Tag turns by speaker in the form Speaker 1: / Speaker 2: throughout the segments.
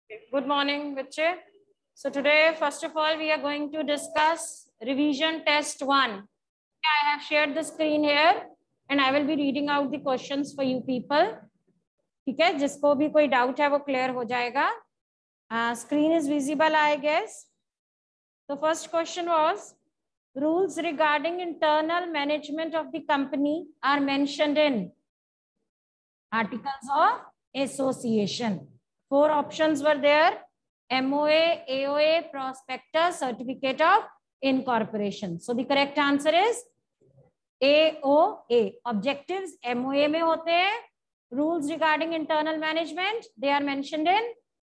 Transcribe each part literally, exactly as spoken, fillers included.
Speaker 1: Good morning, Viche. So today, first of all, we are going to discuss revision test one. I have shared the screen here and I will be reading out the questions for you people. ठीक है, जिसको भी कोई doubt है वो clear हो जाएगा. Uh, screen is visible, I guess. The first question was, rules regarding internal management of the company are mentioned in Articles of Association. Four options were there: M O A, A O A, Prospectus, Certificate of Incorporation. So the correct answer is A O A. Objectives M O A में होते हैं. Rules regarding internal management, they are mentioned in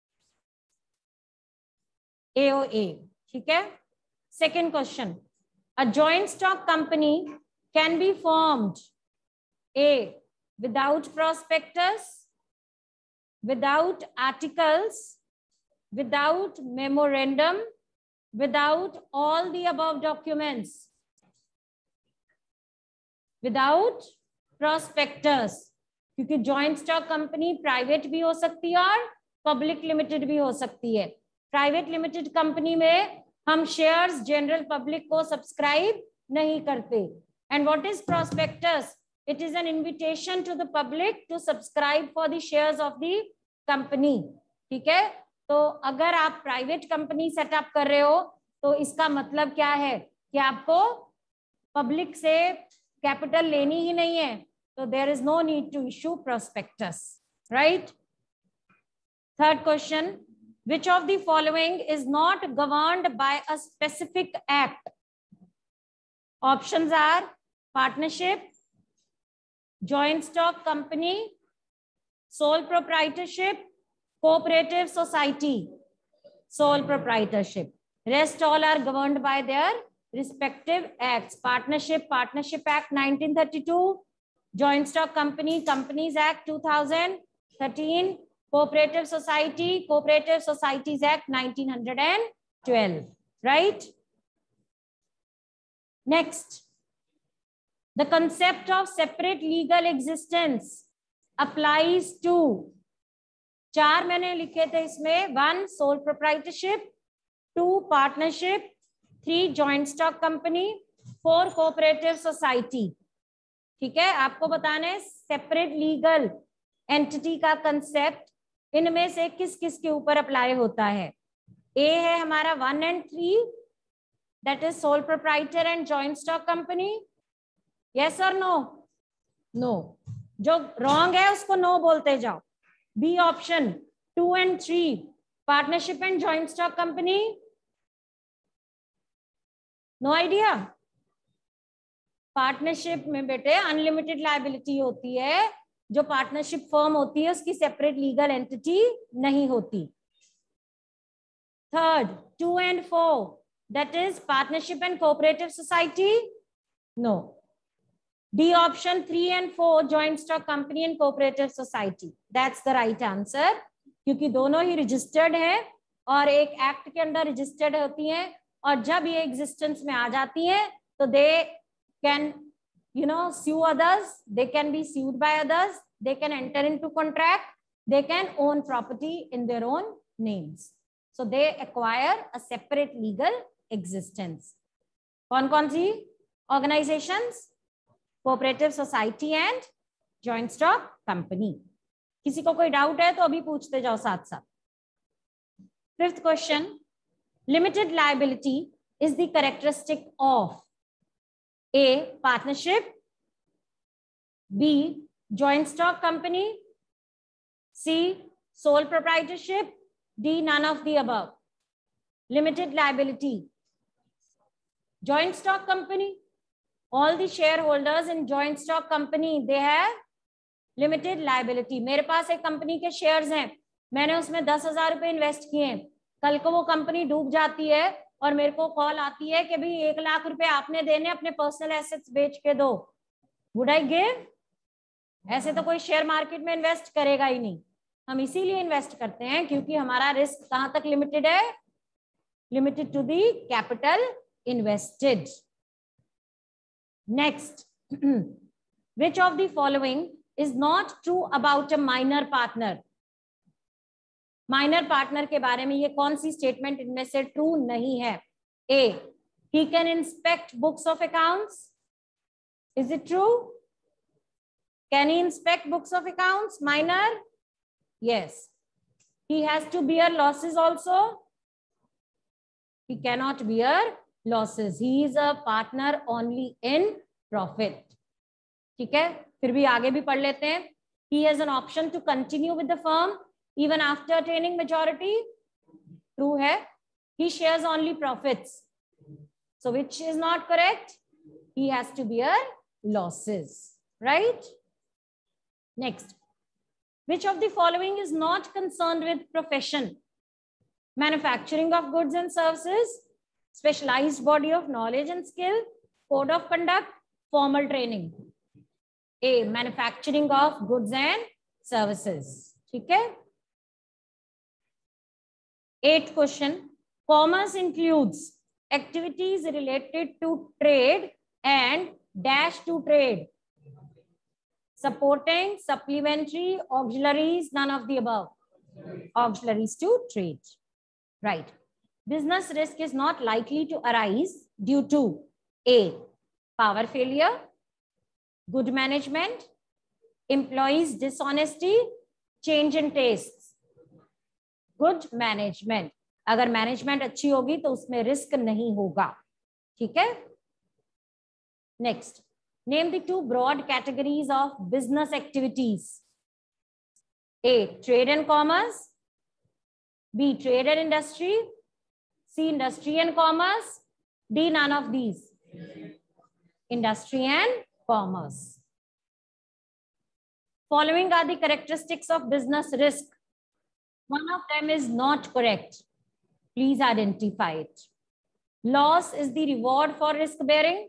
Speaker 1: A O A. ठीक है. Second question, a joint stock company can be formed A, without prospectus, without articles, without memorandum, without all the above documents, without prospectus. क्योंकि joint stock company private भी हो सकती है और public limited भी हो सकती है. प्राइवेट लिमिटेड कंपनी में हम शेयर्स जनरल पब्लिक को सब्सक्राइब नहीं करते. And what is prospectus? It is an invitation to the public to subscribe for the shares of the company. ठीक है. तो अगर आप प्राइवेट कंपनी सेटअप कर रहे हो तो इसका मतलब क्या है कि आपको पब्लिक से कैपिटल लेनी ही नहीं है. तो there is no need to issue prospectus, right? Third question, which of the following is not governed by a specific act? Options are partnership, joint stock company, sole proprietorship, cooperative society. Sole proprietorship. Rest all are governed by their respective acts. Partnership, Partnership Act nineteen thirty-two, Joint Stock Company, Companies Act two thousand thirteen, Cooperative Society, Cooperative Societies Act nineteen twelve, right? Next, the concept of separate legal existence applies to, चार मैंने लिखे थे इसमें, one sole proprietorship, two partnership, three joint stock company, four cooperative society. ठीक है. आपको बताना है सेपरेट लीगल एंटिटी का कंसेप्ट इनमें से किस किस के ऊपर अप्लाई होता है. ए है हमारा one and three, that is sole proprietor and joint stock company. Yes और नो? नो. जो रॉन्ग है उसको नो बोलते जाओ. B option, two and three, partnership and joint stock company. No idea? Partnership में बेटे अनलिमिटेड लायबिलिटी होती है. जो पार्टनरशिप फर्म होती है उसकी सेपरेट लीगल एंटिटी नहीं होती. Third, two and four, that is partnership and cooperative society. No. D option, three and four, joint stock company and cooperative society. That's the right answer. क्योंकि दोनों ही registered हैं और एक एक्ट के अंदर registered होती हैं और जब ये एग्जिस्टेंस में आ जाती हैं तो they can you know sue others, they can be sued by others, they can enter into contract, they can own property in their own names. So they acquire a separate legal existence. कौन कौन सी organizations? Cooperative society and joint stock company. किसी को कोई doubt है तो अभी पूछते जाओ साथ साथ. Fifth question, limited liability is the characteristic of a partnership, B joint stock company, C sole proprietorship, D none of the above. Limited liability, joint stock company. All the shareholders in joint stock company, they have limited liability. मेरे पास एक company के shares हैं, मैंने उसमें दस हजार रुपए invest किए हैं. कल को वो कंपनी डूब जाती है और मेरे को कॉल आती है कि भाई एक लाख रुपए आपने देने, अपने पर्सनल एसेट्स बेच के दो. Would I give? ऐसे तो कोई शेयर मार्केट में इन्वेस्ट करेगा ही नहीं. हम इसीलिए इन्वेस्ट करते हैं क्योंकि हमारा रिस्क कहां तक लिमिटेड है? Limited to the capital invested. Next, which of the following is not true about a minor partner? Minor partner के बारे में ये कौन सी स्टेटमेंट इनमें से ट्रू नहीं है? ए, he can inspect books of accounts. Is it true? Can he inspect books of accounts? Minor? Yes. He has to bear losses also. He cannot bear losses. He is a partner only in profit. ठीक है, फिर भी आगे भी पढ़ लेते हैं. He has an option to continue with the firm even after attaining majority. True है. He shares only profits. So which is not correct? He has to bear losses, right? Next, which of the following is not concerned with profession? Manufacturing of goods and services, specialized body of knowledge and skill, code of conduct, formal training. A, manufacturing of goods and services. ठीक है. Eighth question, commerce includes activities related to trade and dash to trade. Supporting, supplementary, auxiliaries, none of the above. Auxiliaries to trade. Right. Business risk is not likely to arise due to A, power failure, good management, employees dishonesty, change in tastes. Good management. अगर management अच्छी होगी तो उसमें risk नहीं होगा. ठीक है. Next, name the two broad categories of business activities. A, trade and commerce. B, trade and industry. C, industry and commerce. D, none of these. Industry and commerce. Following are the characteristics of business risk. One of them is not correct. Please identify it. Loss is the reward for risk bearing.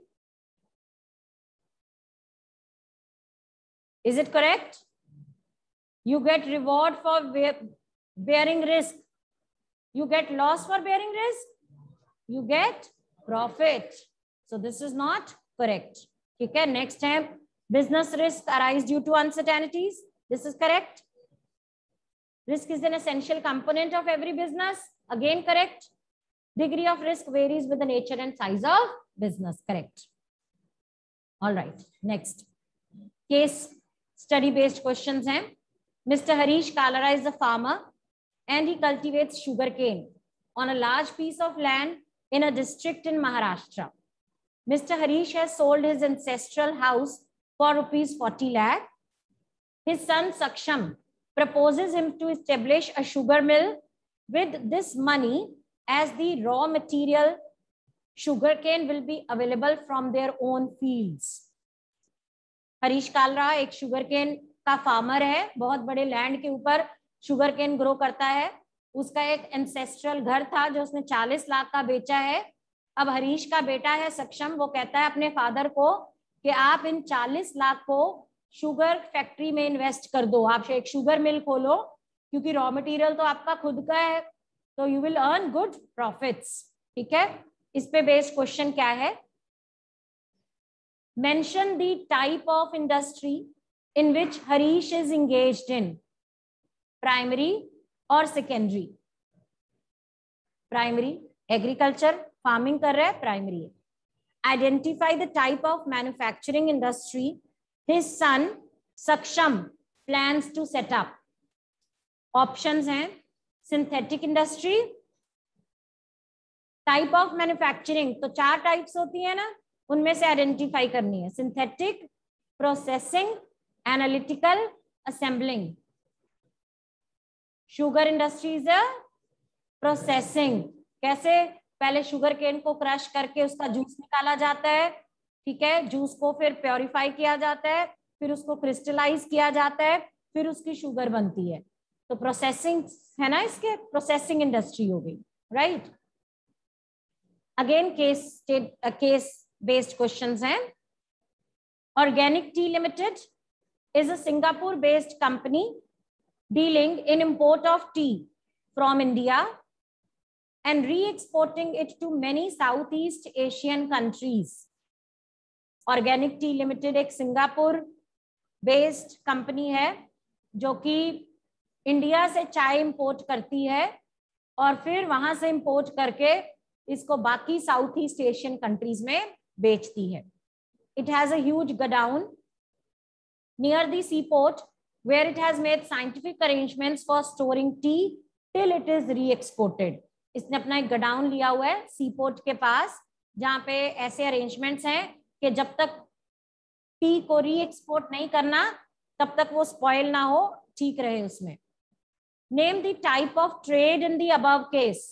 Speaker 1: Is it correct? You get reward for bearing risk. You get loss for bearing risk. You get profit. So this is not correct. Okay, next time, business risk arise due to uncertainties. This is correct. Risk is an essential component of every business. Again, correct. Degree of risk varies with the nature and size of business. Correct. All right. Next. Case study based questions हैं. Mister Harish Kalra is a farmer and he cultivates sugarcane on a large piece of land in a district in Maharashtra. Mister Harish has sold his ancestral house for rupees forty lakh. His son Saksham proposes him to establish a sugar mill with this money as the raw material. Sugarcane will be available from their own fields. Harish Kalra एक sugarcane का farmer है, बहुत बड़े land के ऊपर sugarcane grow करता है. उसका एक एंसेस्ट्रल घर था जो उसने चालीस लाख का बेचा है. अब हरीश का बेटा है सक्षम, वो कहता है अपने फादर को कि आप इन चालीस लाख को शुगर फैक्ट्री में इन्वेस्ट कर दो, आप एक शुगर मिल खोलो, क्योंकि रॉ मटेरियल तो आपका खुद का है, तो you will earn good profits. ठीक है. इस पे बेस्ड क्वेश्चन क्या है? Mention the type of industry in which Harish is engaged in. Primary or secondary? Primary. Agriculture, farming कर रहा है, primary. Identify the type of manufacturing industry his son Saksham plans to set up. Options हैं synthetic industry. Type of manufacturing, तो चार types होती है ना, उनमें से आइडेंटिफाई करनी है. Synthetic, processing, analytical, assembling. Sugar industries processing. कैसे? पहले शुगर केन को क्रश करके उसका जूस निकाला जाता है. ठीक है. जूस को फिर प्योरीफाई किया जाता है, फिर उसको क्रिस्टलाइज किया जाता है, फिर उसकी शुगर बनती है. तो प्रोसेसिंग है ना, इसके प्रोसेसिंग इंडस्ट्री हो गई. Right. Again case case based questions हैं. Organic Tea Limited is a Singapore based company dealing in import of tea from India and re-exporting it to many Southeast Asian countries. Organic Tea Limited एक Singapore based company है जो कि India से चाय import करती है और फिर वहां से इंपोर्ट करके इसको बाकी साउथ ईस्ट एशियन कंट्रीज में बेचती है. It has a huge godown near the seaport where it has made scientific arrangements for storing tea till it is re-exported. इसने अपना एक गोडाउन लिया हुआ है सीपोर्ट के पास जहां पे ऐसे अरेंजमेंट्स हैं कि जब तक टी को री एक्सपोर्ट नहीं करना तब तक वो स्पॉइल ना हो, ठीक रहे उसमें. Name the type of trade in the above case.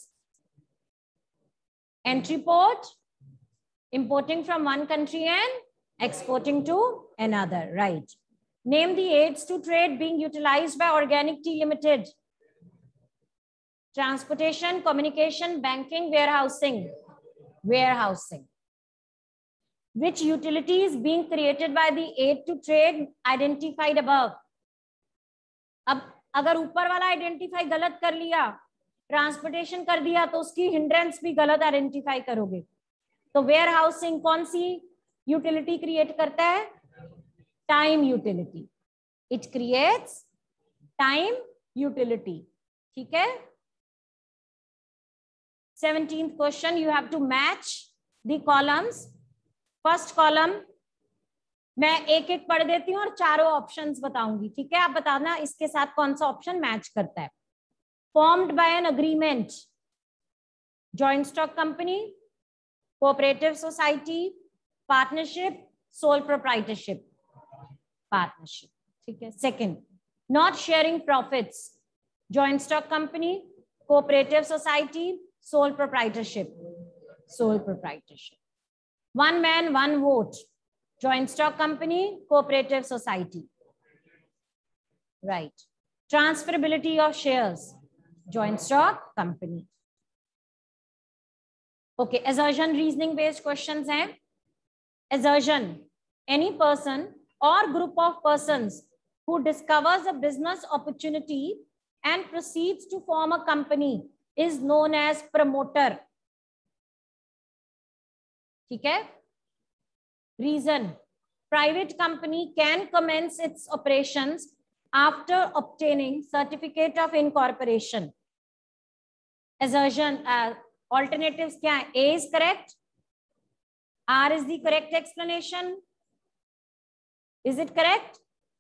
Speaker 1: Entry port, importing from one country and exporting to another, right? Name the aids to trade being utilized by Organic Tea Limited. Transportation, communication, banking, warehousing. Warehousing. Which utility is being created by the aid to trade identified above? अब अगर ऊपर वाला identify गलत कर लिया, transportation कर दिया, तो उसकी हिंड्रेंस भी गलत आइडेंटिफाई करोगे. तो वेयर हाउसिंग कौन सी यूटिलिटी क्रिएट करता है? Time utility. It creates time utility. ठीक है. Seventeenth question, you have to match the columns. First column मैं एक एक पढ़ देती हूँ और चारों ऑप्शंस बताऊंगी. ठीक है, आप बताना इसके साथ कौन सा ऑप्शन मैच करता है. Formed by an agreement, joint stock company, cooperative society, partnership, sole proprietorship. Partnership. ठीक है. Second, not sharing profits, joint stock company, cooperative society, sole proprietorship. Sole proprietorship. One man, one vote, joint stock company, cooperative society. Right. Transferability of shares, joint stock company. Okay, assertion reasoning based questions हैं. Assertion, any person or group of persons who discovers a business opportunity and proceeds to form a company is known as promoter. ठीक है. Reason, private company can commence its operations after obtaining certificate of incorporation. Assertion, uh, alternatives क्या है? A is correct. R is the correct explanation. Is it correct?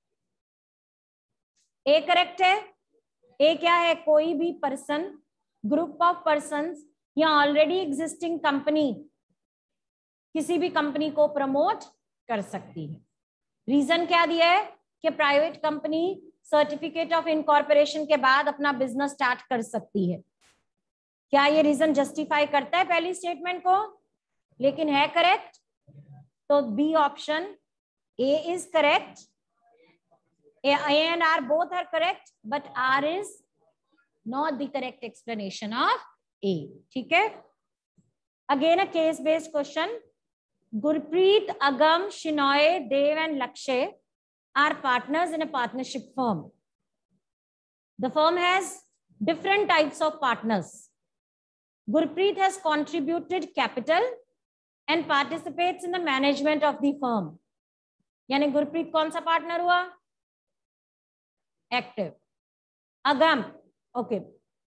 Speaker 1: A correct है. A क्या है? कोई भी person, group of persons या already existing company किसी भी कंपनी को प्रमोट कर सकती है. रीजन क्या दिया है? कि private company certificate of incorporation के बाद अपना बिजनेस स्टार्ट कर सकती है. क्या ये रीजन जस्टिफाई करता है पहली स्टेटमेंट को? लेकिन है करेक्ट. तो B option, A is correct. A and R both are correct, but R is not the correct explanation of A. ठीक है. Again a case based question. Gurpreet, Agam, Shenoy, Dev and Lakshya are partners in a partnership firm. The firm has different types of partners. Gurpreet has contributed capital and participates in the management of the firm. यानी गुरप्रीत कौन सा partner हुआ? Active. Agam, okay,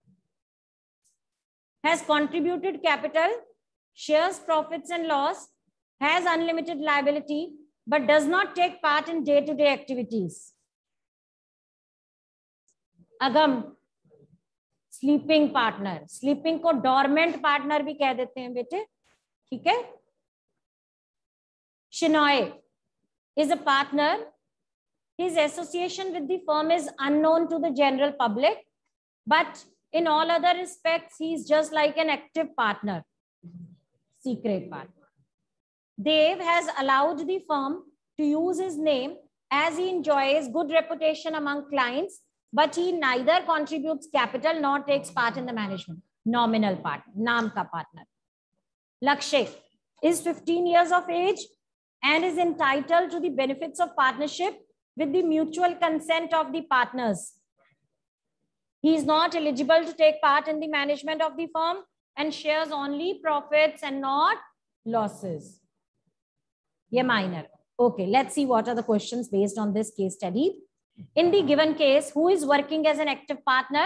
Speaker 1: has contributed capital, shares profits and loss, has unlimited liability, but does not take part in day-to-day activities. Agam, sleeping partner. Sleeping को dormant partner भी कह देते हैं बेटे. ठीक है. Shinoy is a partner. His association with the firm is unknown to the general public, but in all other respects, he is just like an active partner, secret partner. Dev has allowed the firm to use his name as he enjoys good reputation among clients, but he neither contributes capital nor takes part in the management. Nominal partner, naam ka partner. Lakshay is fifteen years of age and is entitled to the benefits of partnership with the mutual consent of the partners. He is not eligible to take part in the management of the firm and shares only profits and not losses. Yeah, minor. Okay, let's see what are the questions based on this case study. In the given case, who is working as an active partner?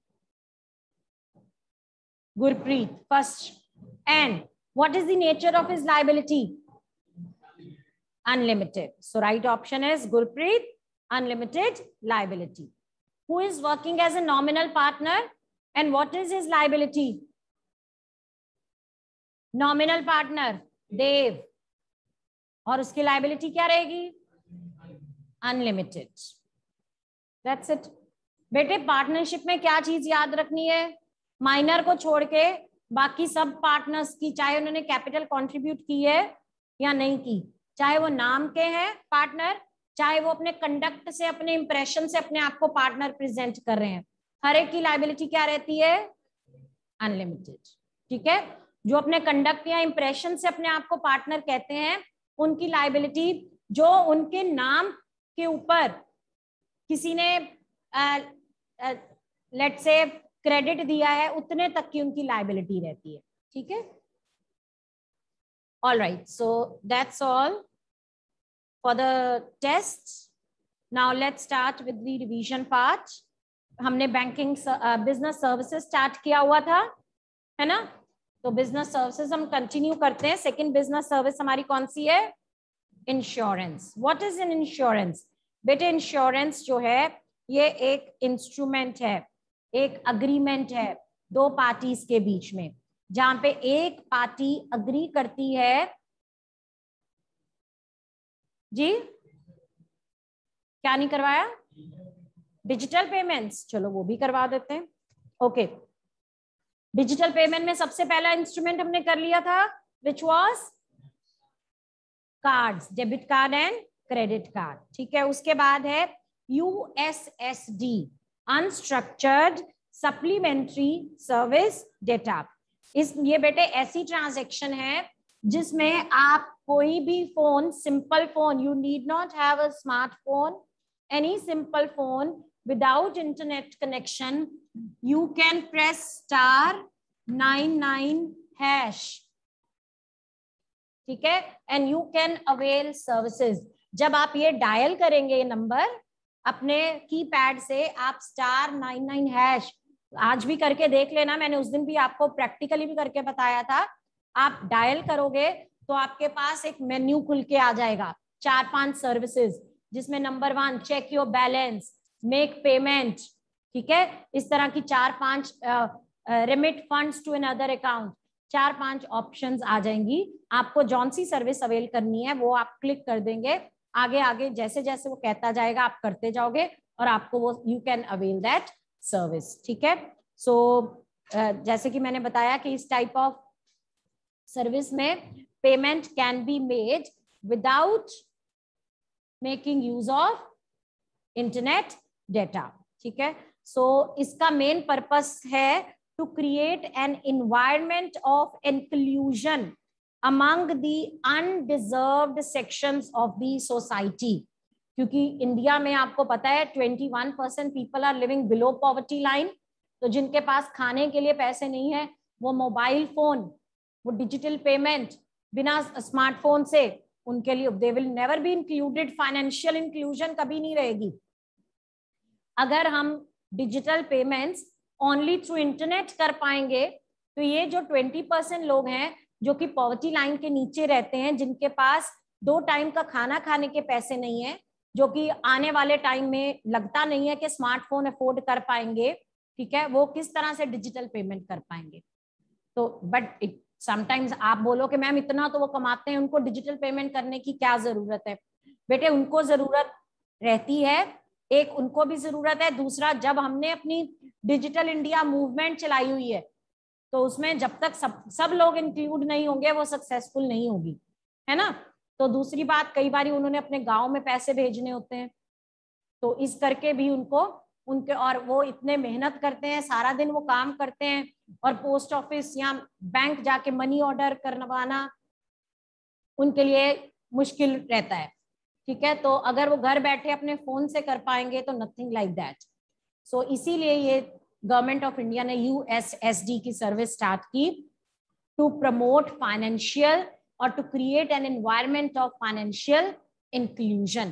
Speaker 1: Gurpreet first. And what is the nature of his liability? Unlimited. So right option is Gurpreet, unlimited liability. Who is working as a nominal partner and what is his liability? Nominal partner Dev. और उसकी liability क्या रहेगी? Unlimited. That's it. बेटे partnership में क्या चीज याद रखनी है? माइनर को छोड़ के बाकी सब पार्टनर्स की, चाहे उन्होंने कैपिटल कंट्रीब्यूट की है या नहीं की, चाहे वो नाम के हैं पार्टनर, चाहे वो अपने कंडक्ट से, अपने इंप्रेशन से अपने आप को पार्टनर प्रेजेंट कर रहे हैं, हर एक की लायबिलिटी क्या रहती है? अनलिमिटेड. ठीक है. जो अपने कंडक्ट या इंप्रेशन से अपने आप को पार्टनर कहते हैं, उनकी लायबिलिटी जो उनके नाम के ऊपर किसी ने लेट से क्रेडिट दिया है, उतने तक की उनकी लायबिलिटी रहती है. ठीक है. All right, so that's all for the test. Now let's start with the revision part. हमने बैंकिंग बिजनेस सर्विसेज स्टार्ट किया हुआ था, है ना? तो बिजनेस सर्विसेज हम कंटिन्यू करते हैं. सेकंड बिजनेस सर्विस हमारी कौन सी है? Insurance. What is an insurance? बेटे इंश्योरेंस जो है ये एक इंस्ट्रूमेंट है, एक अग्रीमेंट है दो पार्टीज के बीच में, जहां पे एक पार्टी अग्री करती है. जी क्या नहीं करवाया? Digital payments. चलो वो भी करवा देते हैं. ओके. डिजिटल पेमेंट में सबसे पहला इंस्ट्रूमेंट हमने कर लिया था, which was cards, debit card and credit card. ठीक है. उसके बाद है U S S D, unstructured supplementary service data. इस ये बेटे ऐसी ट्रांजैक्शन है जिसमें आप कोई भी phone, simple phone, you need not have a smartphone, any simple phone without internet connection, you can press star nine nine hash. ठीक है. and you can avail services. जब आप ये डायल करेंगे ये नंबर अपने कीपैड से, आप स्टार नाइन नाइन हैश, आज भी करके देख लेना, मैंने उस दिन भी आपको प्रैक्टिकली भी करके बताया था. आप डायल करोगे तो आपके पास एक मेन्यू खुल के आ जाएगा, चार पांच सर्विसेज, जिसमें number one check your balance, make payment. ठीक है. इस तरह की चार पांच, remit funds to another account, चार पांच ऑप्शंस आ जाएंगी. आपको जौन सी सर्विस अवेल करनी है वो आप क्लिक कर देंगे. आगे आगे जैसे जैसे वो कहता जाएगा आप करते जाओगे और आपको वो you can avail that service. ठीक है. सो so, जैसे कि मैंने बताया कि इस टाइप ऑफ सर्विस में payment can be made without making use of internet data. ठीक है. सो so, इसका मेन पर्पस है to create an environment of inclusion among the undeserved sections of the society. क्योंकि इंडिया में आपको पता है इक्कीस percent people are living below poverty line. तो जिनके पास खाने के लिए पैसे नहीं है, वो मोबाइल फोन, वो डिजिटल पेमेंट बिना स्मार्टफोन से, उनके लिए they will never be included. Financial inclusion कभी नहीं रहेगी. अगर हम digital payments only through internet कर पाएंगे तो ये जो बीस परसेंट लोग हैं जो कि पॉवर्टी लाइन के नीचे रहते हैं, जिनके पास दो टाइम का खाना खाने के पैसे नहीं है, जो कि आने वाले टाइम में लगता नहीं है कि स्मार्टफोन अफोर्ड कर पाएंगे. ठीक है. वो किस तरह से डिजिटल पेमेंट कर पाएंगे? तो बट समटाइम्स आप बोलो कि मैम इतना तो वो कमाते हैं, उनको डिजिटल पेमेंट करने की क्या जरूरत है? बेटे उनको जरूरत रहती है, एक उनको भी जरूरत है. दूसरा, जब हमने अपनी डिजिटल इंडिया मूवमेंट चलाई हुई है तो उसमें जब तक सब सब लोग इंक्लूड नहीं होंगे वो सक्सेसफुल नहीं होगी, है ना? तो दूसरी बात, कई बार उन्होंने अपने गांव में पैसे भेजने होते हैं, तो इस करके भी उनको उनके, और वो इतने मेहनत करते हैं, सारा दिन वो काम करते हैं, और पोस्ट ऑफिस या बैंक जाके मनी ऑर्डर करवाना उनके लिए मुश्किल रहता है. ठीक है. तो अगर वो घर बैठे अपने फोन से कर पाएंगे तो नथिंग लाइक दैट. सो इसीलिए ये गवर्नमेंट ऑफ इंडिया ने यू एस एस डी की सर्विस स्टार्ट की टू प्रमोट फाइनेंशियल और to create an environment of financial inclusion.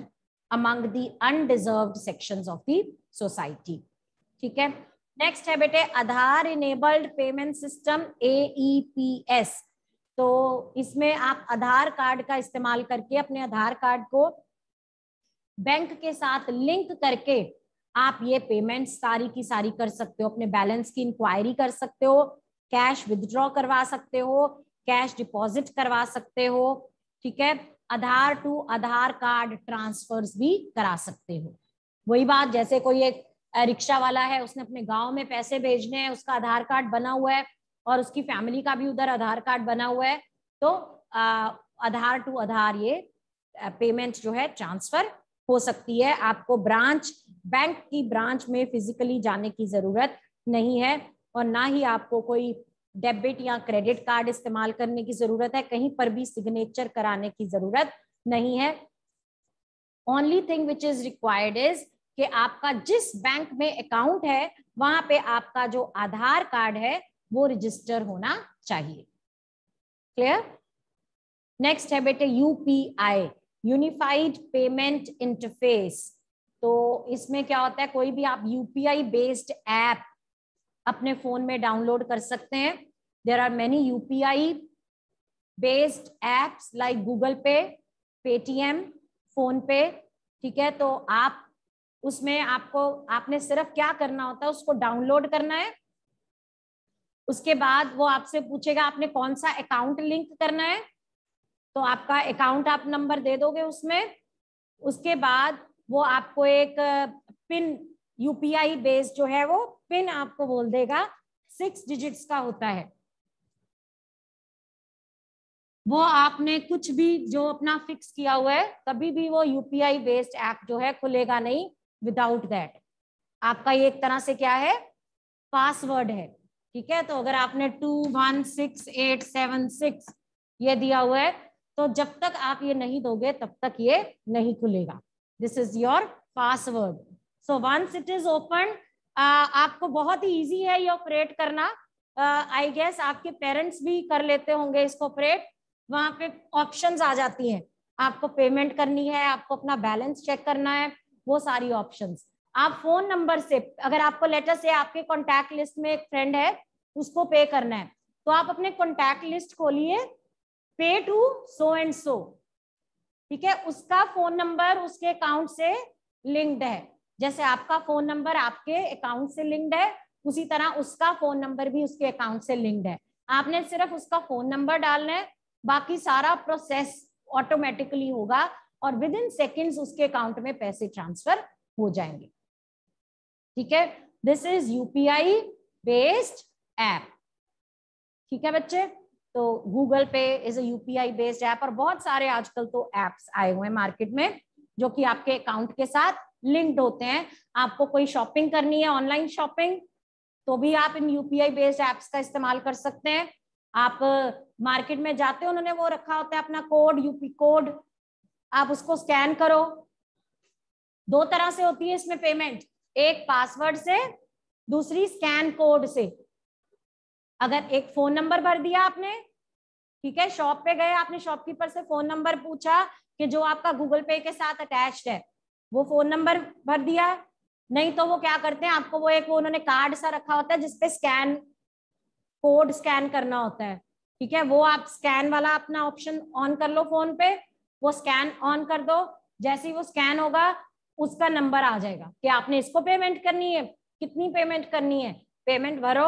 Speaker 1: among the undeserved sections of the society. ठीक है, नेक्स्ट है बेटे Aadhaar enabled payment system A E P S. तो इसमें आप आधार कार्ड का इस्तेमाल करके अपने आधार कार्ड को बैंक के साथ लिंक करके आप ये पेमेंट सारी की सारी कर सकते हो, अपने बैलेंस की इंक्वायरी कर सकते हो, कैश विथड्रॉ करवा सकते हो, कैश डिपॉजिट करवा सकते हो, ठीक है, Aadhaar to Aadhaar card transfers भी करा सकते हो। वही बात, जैसे कोई एक रिक्शा वाला है, उसने अपने गांव में पैसे भेजने हैं, उसका आधार कार्ड बना हुआ है और उसकी फैमिली का भी उधर आधार कार्ड बना हुआ है, तो आधार टू आधार ये पेमेंट जो है ट्रांसफर हो सकती है। आपको ब्रांच बैंक की ब्रांच में फिजिकली जाने की जरूरत नहीं है और ना ही आपको कोई डेबिट या क्रेडिट कार्ड इस्तेमाल करने की जरूरत है, कहीं पर भी सिग्नेचर कराने की जरूरत नहीं है। Only thing which is required is कि आपका जिस बैंक में अकाउंट है वहां पे आपका जो आधार कार्ड है वो रजिस्टर होना चाहिए। क्लियर? नेक्स्ट है बेटे यूपीआई, यूनिफाइड पेमेंट इंटरफेस। तो इसमें क्या होता है, कोई भी आप यूपीआई बेस्ड ऐप अपने फोन में डाउनलोड कर सकते हैं। There are many UPI based apps like Google Pay, Paytm, PhonePe, ठीक है। तो आप उसमें आपको आपने सिर्फ क्या करना होता है, उसको डाउनलोड करना है, उसके बाद वो आपसे पूछेगा आपने कौन सा अकाउंट लिंक करना है, तो आपका अकाउंट आप नंबर दे दोगे उसमें, उसके बाद वो आपको एक पिन यूपीआई बेस्ड जो है वो पिन आपको बोल देगा, सिक्स डिजिट्स का होता है। वो आपने कुछ भी जो अपना फिक्स किया हुआ है, कभी भी वो यूपीआई बेस्ड ऐप जो है खुलेगा नहीं विदाउट दैट। आपका ये एक तरह से क्या है, पासवर्ड है, ठीक है। तो अगर आपने two one six eight seven six ये दिया हुआ है, तो जब तक आप ये नहीं दोगे तब तक ये नहीं खुलेगा। This is your password. So once it is open, आपको बहुत ही इजी है ये ऑपरेट करना। आई uh, गेस आपके पेरेंट्स भी कर लेते होंगे इसको ऑपरेट। वहां पे ऑप्शंस आ जाती हैं, आपको पेमेंट करनी है, आपको अपना बैलेंस चेक करना है, वो सारी ऑप्शंस आप फोन नंबर से, अगर आपको लेटर से आपके कॉन्टैक्ट लिस्ट में एक फ्रेंड है उसको पे करना है, तो आप अपने कॉन्टैक्ट लिस्ट खोलिए, पे टू सो एंड सो, ठीक है, उसका फोन नंबर उसके अकाउंट से लिंक्ड है। जैसे आपका फोन नंबर आपके अकाउंट से लिंक्ड है, उसी तरह उसका फोन नंबर भी उसके अकाउंट से लिंक्ड है। आपने सिर्फ उसका फोन नंबर डालना है, बाकी सारा प्रोसेस ऑटोमेटिकली होगा और विद इन सेकेंड्स उसके अकाउंट में पैसे ट्रांसफर हो जाएंगे, ठीक है। This is UPI based app, ठीक है बच्चे। तो Google Pay is a UPI based app और बहुत सारे आजकल तो एप्स आए हुए हैं मार्केट में जो कि आपके अकाउंट के साथ लिंक्ड होते हैं। आपको कोई शॉपिंग करनी है, ऑनलाइन शॉपिंग, तो भी आप इन यूपीआई बेस्ड एप्स का इस्तेमाल कर सकते हैं। आप मार्केट में जाते हो, उन्होंने वो रखा होता है अपना कोड, यूपी कोड, आप उसको स्कैन करो। दो तरह से होती है इसमें पेमेंट, एक पासवर्ड से, दूसरी स्कैन कोड से। अगर एक फोन नंबर भर दिया आपने, ठीक है, शॉप पे गए, आपने शॉपकीपर से फोन नंबर पूछा कि जो आपका गूगल पे के साथ अटैच्ड है, वो फोन नंबर भर दिया। नहीं तो वो क्या करते हैं, आपको वो एक वो उन्होंने कार्ड सा रखा होता है जिसपे स्कैन कोड स्कैन करना होता है, ठीक है, वो आप स्कैन वाला अपना ऑप्शन ऑन कर लो फोन पे, वो स्कैन ऑन कर दो। जैसे ही वो स्कैन होगा उसका नंबर आ जाएगा कि आपने इसको पेमेंट करनी है, कितनी पेमेंट करनी है, पेमेंट भरो,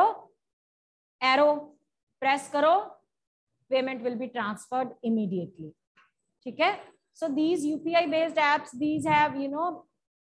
Speaker 1: एरो प्रेस करो, payment will be transferred immediately, ठीक है। So these UPI based apps, these have you know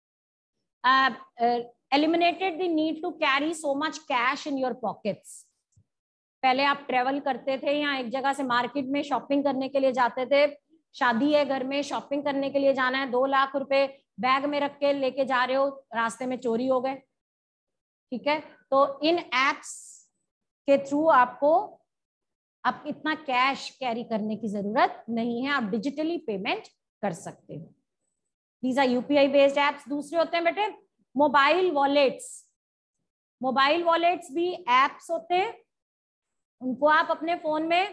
Speaker 1: eliminated the need to carry so much cash in your pockets. पहले आप ट्रेवल करते थे या एक जगह से मार्केट में शॉपिंग करने के लिए जाते थे, शादी है घर में, शॉपिंग करने के लिए जाना है, दो लाख रुपए बैग में रख के लेके जा रहे हो, रास्ते में चोरी हो गए, ठीक है। तो इन एप्स के थ्रू आपको अब इतना कैश कैरी करने की जरूरत नहीं है, आप डिजिटली पेमेंट कर सकते हो। These are UPI based apps. दूसरे होते हैं बेटे मोबाइल वॉलेट्स। मोबाइल वॉलेट्स भी एप्स होते हैं, उनको आप अपने फोन में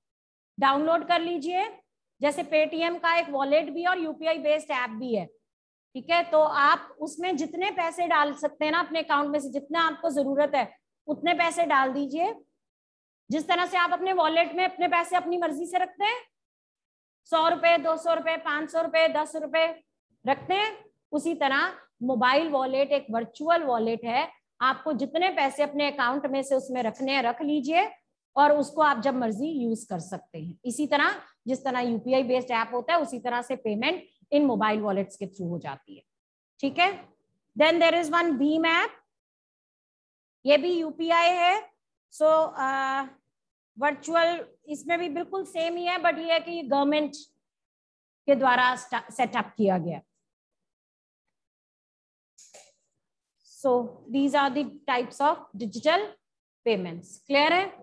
Speaker 1: डाउनलोड कर लीजिए। जैसे पेटीएम का एक वॉलेट भी और यूपीआई बेस्ड ऐप भी है। ठीक है, तो आप उसमें जितने पैसे डाल सकते हैं ना अपने अकाउंट में से, जितना आपको जरूरत है उतने पैसे डाल दीजिए। जिस तरह से आप अपने वॉलेट में अपने पैसे अपनी मर्जी से रखते हैं, सौ रुपए, दो सौ रुपए, पांच सौ रुपए, दस रुपए रखते हैं, उसी तरह मोबाइल वॉलेट एक वर्चुअल वॉलेट है। आपको जितने पैसे अपने अकाउंट में से उसमें रखने हैं रख लीजिए, और उसको आप जब मर्जी यूज कर सकते हैं। इसी तरह जिस तरह यूपीआई बेस्ड ऐप होता है उसी तरह से पेमेंट इन मोबाइल वॉलेट्स के थ्रू हो जाती है। ठीक है, देन देयर इज वन भीम ऐप, ये भी यूपीआई है। सो वर्चुअल, इसमें भी बिल्कुल सेम ही है, बट ये है कि ये गवर्नमेंट के द्वारा सेटअप किया गया। So these are the types of digital payments. Clear है?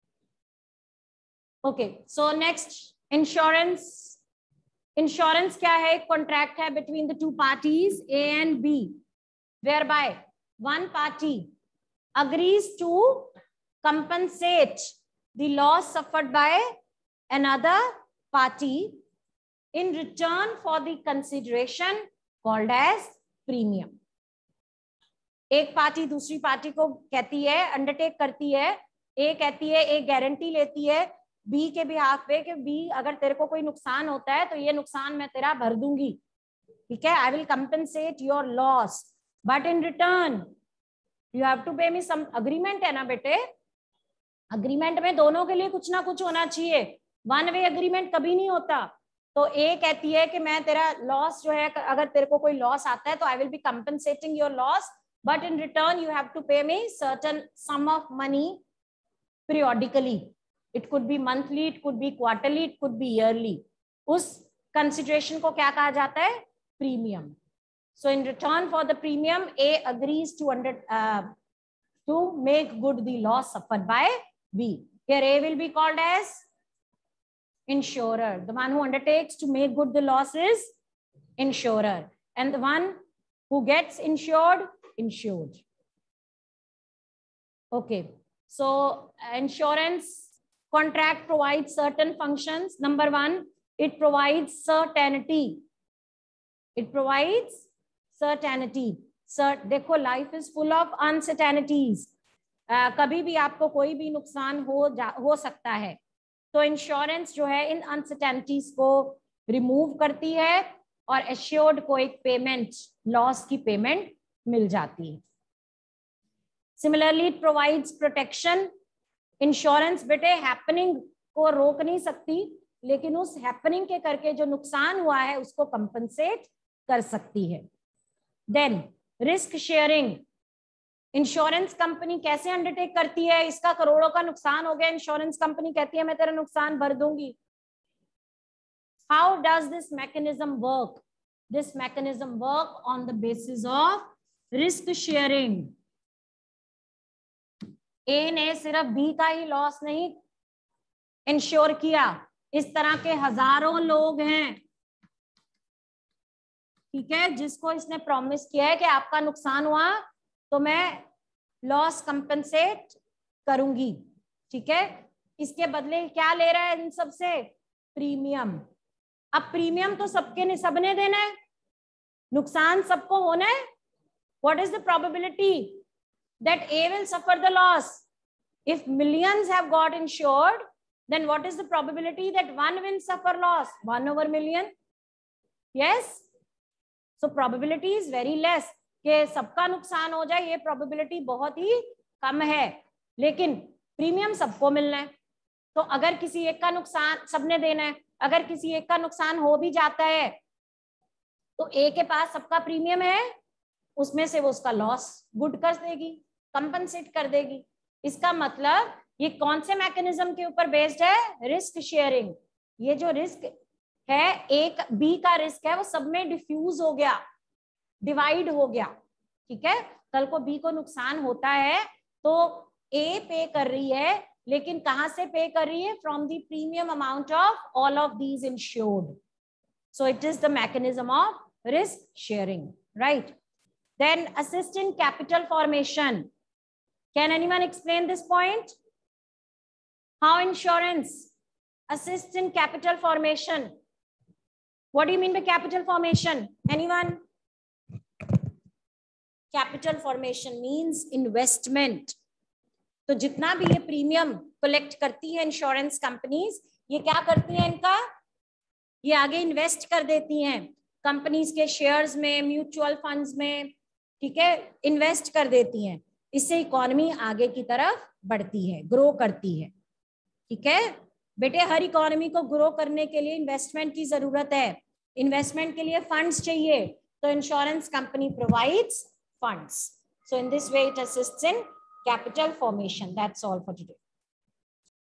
Speaker 1: Okay, so next insurance. Insurance क्या है? कॉन्ट्रैक्ट है between the two parties A and B, whereby one party agrees to compensate the loss suffered by another party in return for the consideration called as premium. एक party दूसरी party को कहती है, undertake करती है, ए कहती है, एक गारंटी लेती है बी के बिहाफ पे कि बी अगर तेरे को कोई नुकसान होता है तो ये नुकसान मैं तेरा भर दूंगी, ठीक है, I will compensate your loss, but in return you have to pay me some. Agreement है ना बेटे, अग्रीमेंट में दोनों के लिए कुछ ना कुछ होना चाहिए, वन वे अग्रीमेंट कभी नहीं होता। तो ए कहती है कि मैं तेरा लॉस जो है, अगर तेरे को कोई लॉस आता है तो I will be compensating your loss, but in return you have to pay me certain sum of money periodically. It could be monthly, it could be quarterly, it could be yearly. उस consideration को क्या कहा जाता है? Premium. So in return for the premium, A agrees to under uh, to make good the loss suffered by B. Here A will be called as insurer. The one who undertakes to make good the loss is insurer, and the one who gets insured, insured. Okay. So insurance contract provides certain functions. Number one, it provides certainty. It provides certainty. Cert, देखो life is full of uncertainties. uh, कभी भी आपको कोई भी नुकसान हो जा हो सकता है, तो इंश्योरेंस जो है इन अनसर्टेनिटीज को रिमूव करती है और एश्योर्ड को एक पेमेंट, लॉस की पेमेंट मिल जाती है। Similarly, it provides protection. Insurance बेटे हैपनिंग को रोक नहीं सकती, लेकिन उस हैपनिंग के करके जो नुकसान हुआ है उसको कंपनसेट कर सकती है। Then risk sharing, insurance company कैसे अंडरटेक करती है? इसका करोड़ों का नुकसान हो गया, इंश्योरेंस कंपनी कहती है मैं तेरा नुकसान भर दूंगी। How does this mechanism work? This mechanism work on the basis of risk sharing. A ने सिर्फ बी का ही लॉस नहीं इंश्योर किया, इस तरह के हजारों लोग हैं, ठीक है, जिसको इसने प्रॉमिस किया है कि आपका नुकसान हुआ तो मैं लॉस कंपनसेट करूंगी, ठीक है। इसके बदले क्या ले रहा है इन सब से? प्रीमियम। अब प्रीमियम तो सबके ने सबने देना है, नुकसान सबको होना है। What is the probability that A will suffer the loss? If millions have got insured, then what is the probability that one will suffer loss? One over million. Yes. So probability is very less कि सबका नुकसान हो जाए, ये probability बहुत ही कम है, लेकिन premium सबको मिलना है। तो अगर किसी एक का नुकसान सबने देना है, अगर किसी एक का नुकसान हो भी जाता है तो ए के पास सबका प्रीमियम है, उसमें से वो उसका लॉस गुड कर देगी, कंपनसेट कर देगी। इसका मतलब ये कौन से मैकेनिज्म के ऊपर बेस्ड है? Risk sharing. ये जो रिस्क है, एक बी का रिस्क है, वो सब में डिफ्यूज हो गया, डिवाइड हो गया, ठीक है। कल को बी को नुकसान होता है तो ए पे कर रही है, लेकिन कहां से पे कर रही है? From the premium amount of all of these insured. So it is the mechanism of risk sharing, right. Then assist in capital formation. Can anyone explain this point? How insurance assists in capital formation? What do you mean by capital formation? Anyone? Capital formation means investment. तो जितना भी ये premium collect करती है insurance companies, ये क्या करती हैं, इनका ये आगे इन्वेस्ट कर देती हैं कंपनीज के शेयर्स में, म्यूचुअल फंड्स में, ठीक है, इन्वेस्ट कर देती हैं। इससे इकोनॉमी आगे की तरफ बढ़ती है, ग्रो करती है। ठीक है बेटे, हर इकोनॉमी को ग्रो करने के लिए इन्वेस्टमेंट की जरूरत है। इन्वेस्टमेंट के लिए फंड्स चाहिए, तो insurance company provides funds. So in this way it assists in capital formation. That's all for today.